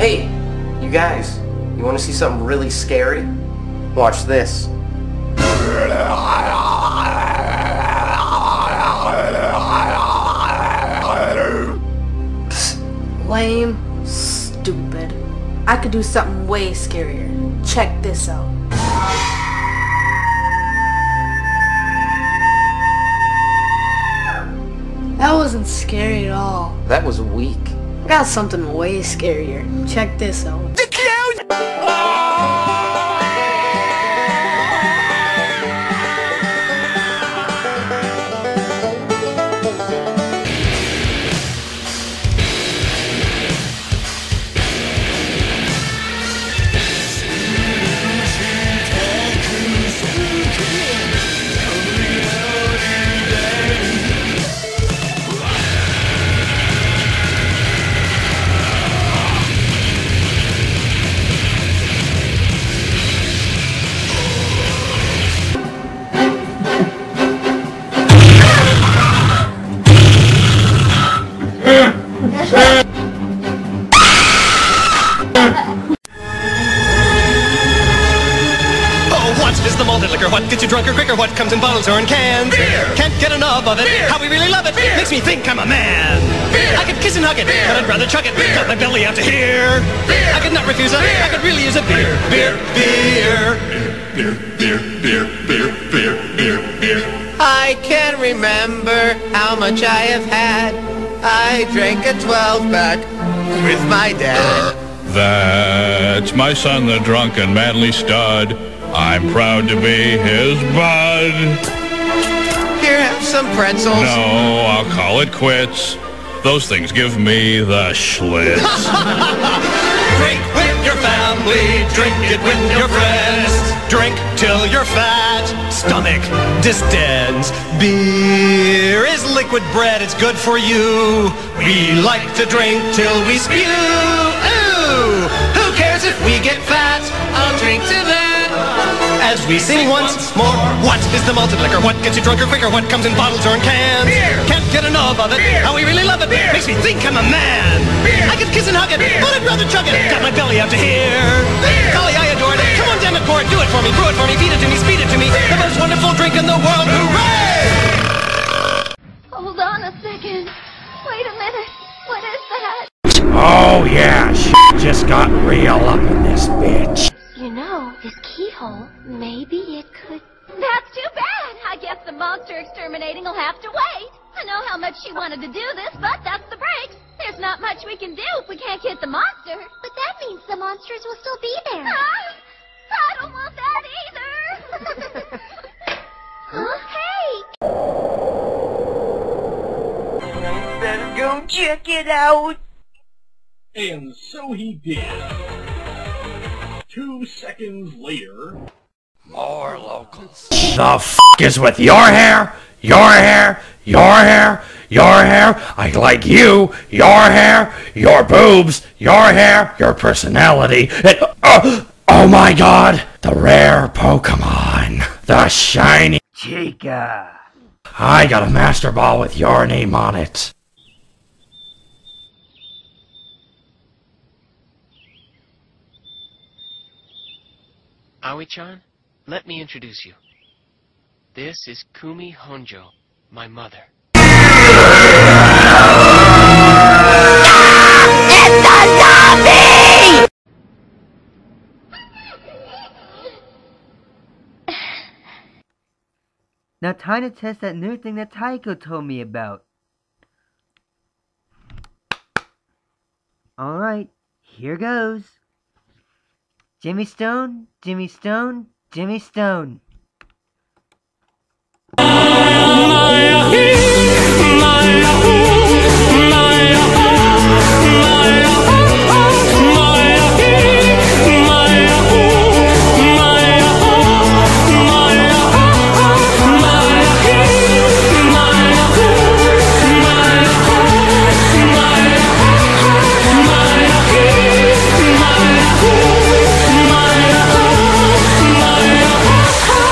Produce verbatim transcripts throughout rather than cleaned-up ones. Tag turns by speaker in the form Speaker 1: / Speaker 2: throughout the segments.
Speaker 1: Hey, you guys, you want to see something really scary? Watch this.
Speaker 2: Lame, stupid. I could do something way scarier. Check this out. That wasn't scary at all.
Speaker 1: That was weak.
Speaker 2: I got something way scarier. Check this out.
Speaker 3: The clowns!
Speaker 4: What gets you drunker quicker? What comes in bottles or in cans?
Speaker 3: Beer!
Speaker 4: Can't get enough of it.
Speaker 3: Beer!
Speaker 4: How we really love it.
Speaker 3: Beer!
Speaker 4: Makes me think I'm a man.
Speaker 3: Beer!
Speaker 4: I could kiss and hug it,
Speaker 3: Beer!
Speaker 4: but I'd rather chug it.
Speaker 3: Beer!
Speaker 4: Got my belly out to here.
Speaker 3: Beer!
Speaker 4: I could not refuse it.
Speaker 3: Beer!
Speaker 4: I could really use a beer. Beer, beer.
Speaker 3: Beer, beer, beer, beer, beer, beer, beer.
Speaker 5: I can't remember how much I have had. I drank a twelve pack with my dad.
Speaker 6: That's my son, the drunken manly stud. I'm proud to be his bud.
Speaker 5: Here, have some pretzels.
Speaker 6: No, I'll call it quits. Those things give me the schlitz.
Speaker 4: Drink with your family. Drink it with your friends. Drink till you're fat. Stomach distends. Beer is liquid bread. It's good for you. We like to drink till we spew. Ooh, who cares if we get fat? I'll drink to that. As we sing once more, what is the malted liquor? What gets you drunker quicker? What comes in bottles or in cans?
Speaker 3: Beer!
Speaker 4: Can't get enough of it.
Speaker 3: Beer!
Speaker 4: How we really love it.
Speaker 3: Beer!
Speaker 4: Makes me think I'm a man.
Speaker 3: Beer!
Speaker 4: I could kiss and hug it,
Speaker 3: Beer!
Speaker 4: but I'd rather chug it.
Speaker 3: Beer!
Speaker 4: Got my belly out to here.
Speaker 3: Beer!
Speaker 4: Golly, I adore it.
Speaker 3: Beer!
Speaker 4: Come on, damn it, pour it. Do it for me. Brew it for me. Feed it to me. Speed it to me.
Speaker 3: Beer!
Speaker 4: The most wonderful drink in the world. Hooray!
Speaker 7: Hold on a second. Wait a minute. What is that?
Speaker 8: Oh yeah, shit just got real up in this bitch.
Speaker 7: You know, this keyhole, maybe it could... That's too bad! I guess the monster exterminating will have to wait. I know how much she wanted to do this, but that's the breaks. There's not much we can do if we can't get the monster. But that means the monsters will still be there. Ah, I don't want that either. Huh? Hey!
Speaker 9: Better go check it out.
Speaker 10: And so he did. Two seconds later...
Speaker 8: More locals. The f*** is with your hair, your hair, your hair, your hair. I like you, your hair, your boobs, your hair, your personality. And, oh, oh my god, the rare Pokemon, the shiny Chica. I got a Master Ball with your name on it.
Speaker 11: Aoi-chan, let me introduce you. This is Kumi Honjo, my mother.
Speaker 9: It's a zombie!
Speaker 12: Now time to test that new thing that Taiko told me about. Alright, here goes. Jimmy Stone, Jimmy Stone, Jimmy Stone.
Speaker 9: Oh!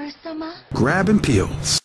Speaker 7: Emperor-sama?
Speaker 13: Grabbing pills.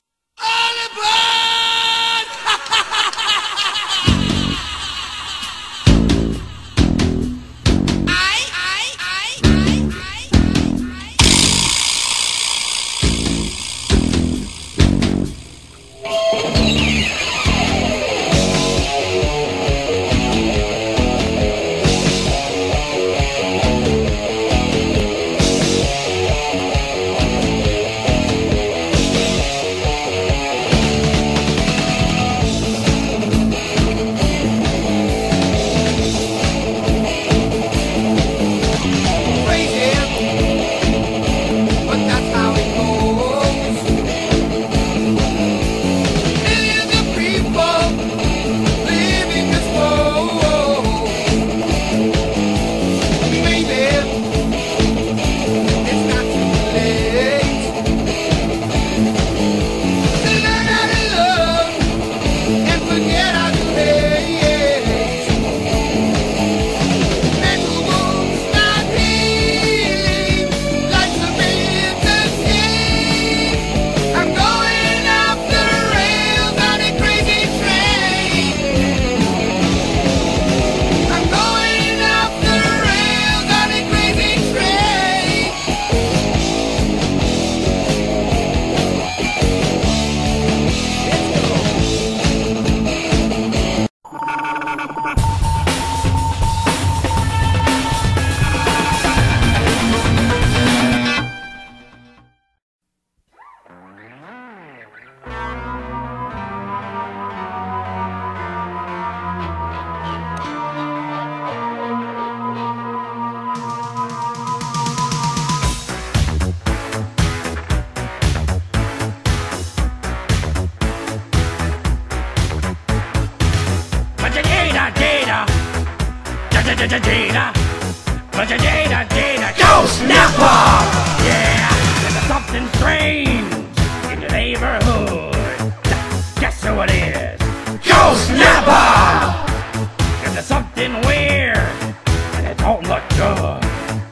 Speaker 8: Jada, but a Jada, Jada, go snapper! Yeah, there's something strange in the neighborhood. Guess who it is? Go snapper! There's something weird and it don't look good.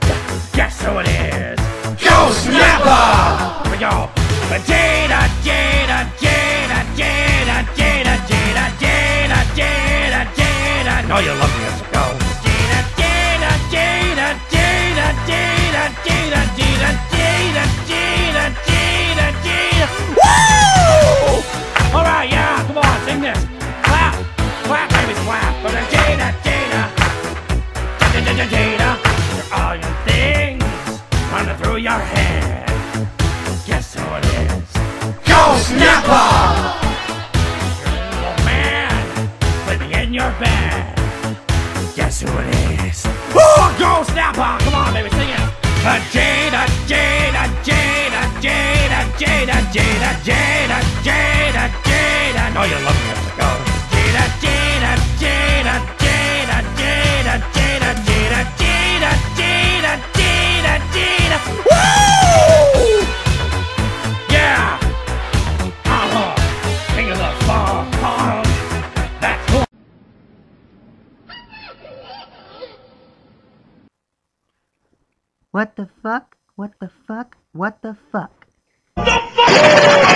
Speaker 8: Guess who it is? Go snapper! We go, but Jada, Jada, Jada, Jada, Jada, Jada, Jada, Jada, Jada. Know you love me as a go. Jada, Jada, Jada, Jada, Jada, Jada, Jada, Jada, Jada. Woo! All right, yeah, come on, sing this. Clap, clap, baby, clap. But Jada, Jada, Jada, Jada, Jada. They're all your things running through your head. Guess who it is? Go Snapper! You're a little man sleeping in your bed. Guess who it is? Oh, Go Snapper! Come on, baby, sing it! Uh, Jada, Jada, Jada, Jada, Jada, Jada, Jada, Jada, Jada. Know you love me as I go. Jada, Jada, Jada, Jada, Jada, Jada, Jada, Jada, Jada, Jada, Jada. Woo! Yeah! Uh-huh. King of the farm. Uh-huh. That's cool.
Speaker 12: What the fuck? What the fuck? What the fuck? The fuck?